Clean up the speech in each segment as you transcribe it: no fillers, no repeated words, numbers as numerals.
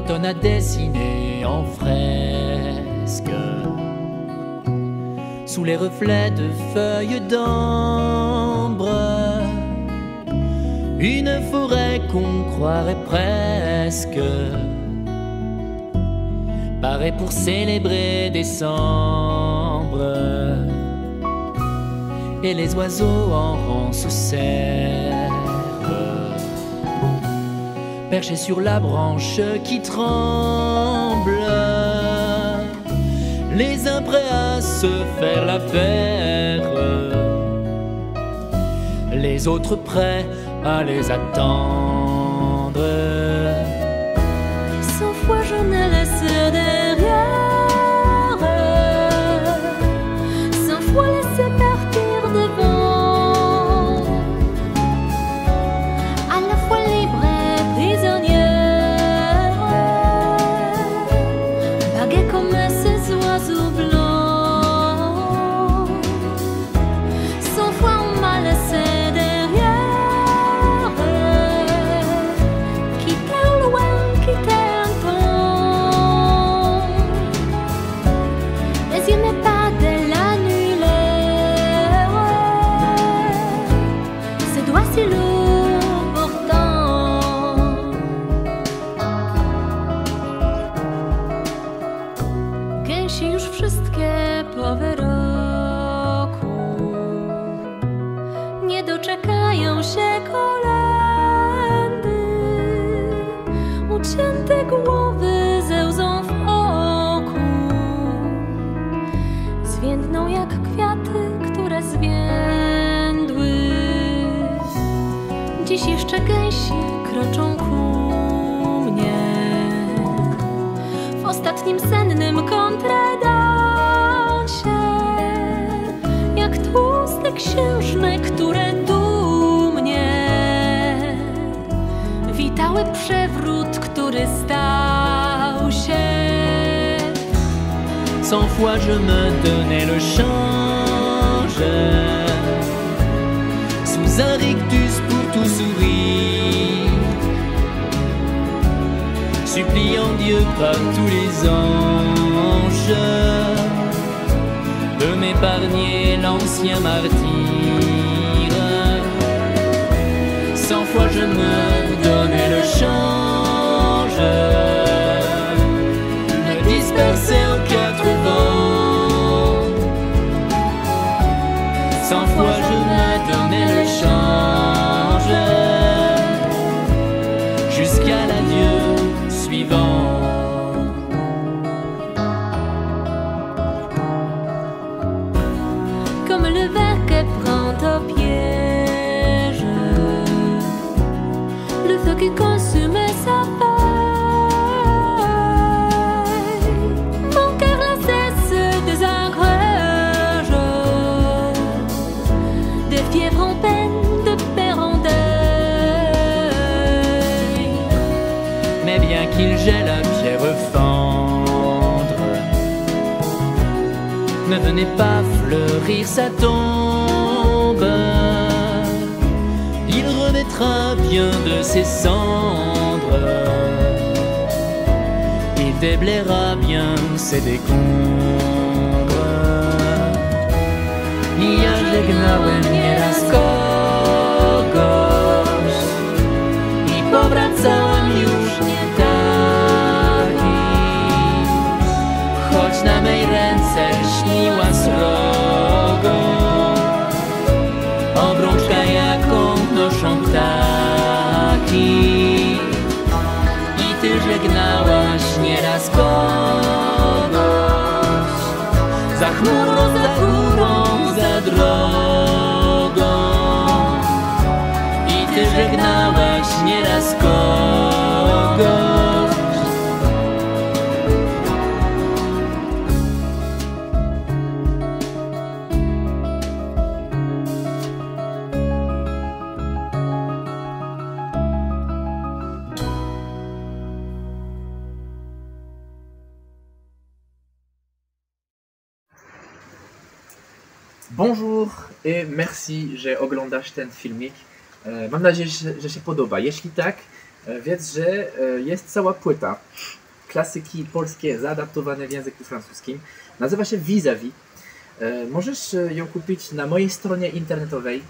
l'automne a dessiné en fresque, sous les reflets de feuilles d'ambre, une forêt qu'on croirait presque paraît pour célébrer décembre, et les oiseaux en rang se serrent, perchés sur la branche qui tremble, les uns prêts à se faire la paire, les autres prêts à les attendre. 100 fois je ne laisse derrière, 100 fois laissé partir devant, à la fois libre et prisonnière, vaguée comme ces oiseaux blancs. 100 fois on m'a laissé derrière, quitté au loin, quitté un temps. Les yeux n'est pas de l'annulaire, ses doigts si lourds pourtant. Gęsi już wszystkie pory roku nie doczekają się kolędy. Ucięte głowy ze łzą w oku zwiędną jak kwiaty, które zwiędły. Dziś jeszcze gęsi kroczą ku mnie w ostatnim sennym kontredansie, jak tłuste księżne, które dumnie witały przewrót, który stał się. 100 fois je me donnais le change, sous un rictus pour tout sourire, suppliant Dieu par tous les anges de m'épargner l'ancien martyr. 100 fois je me donnais le change, me dispersais en 4 vents. 100 fois je me donnais le change, jusqu'à l'adieu suivant. Comme le ver que prend au piège le feu qui consume sa feuille, mon cœur lassé se désagrège, de fièvre en peine, de père en deuil. Mais bien qu'il gèle à pierre fendre, ne venez pas fleurir sa tombe. Il remettra bien de ses cendres, il déblayera bien ses décombres. Ja żegnałem nieraz kogoś i powracałem już nie taki, choć na mej ręce śniła srogo obrączka, jaką noszą ptaki. I ty żegnałaś nieraz kogoś za chmurą, za górą, za drogą. I ty żegnałaś nieraz kogoś. Bonjour i merci, że oglądasz ten filmik. Mam nadzieję, że się podoba. Jeśli tak, wiedz, że jest cała płyta klasyki polskie zaadaptowane w języku francuskim. Nazywa się Vis-a-vis. Możesz ją kupić na mojej stronie internetowej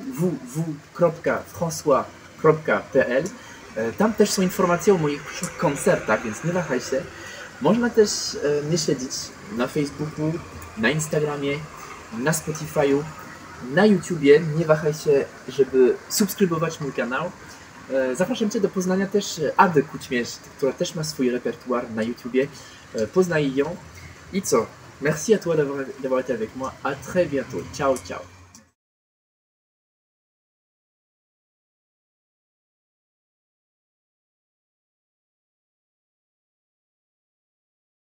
www.francois.pl. Tam też są informacje o moich przyszłych koncertach, więc nie wahaj się. Można też mnie śledzić na Facebooku, na Instagramie, na Spotify'u, na YouTubie. Nie wahaj się, żeby subskrybować mój kanał. Zapraszam Cię do poznania też Ady Kućmierz, która też ma swój repertoire na YouTubie. Poznaj ją. I co? Merci à toi d'avoir été avec moi. À très bientôt. Ciao, ciao.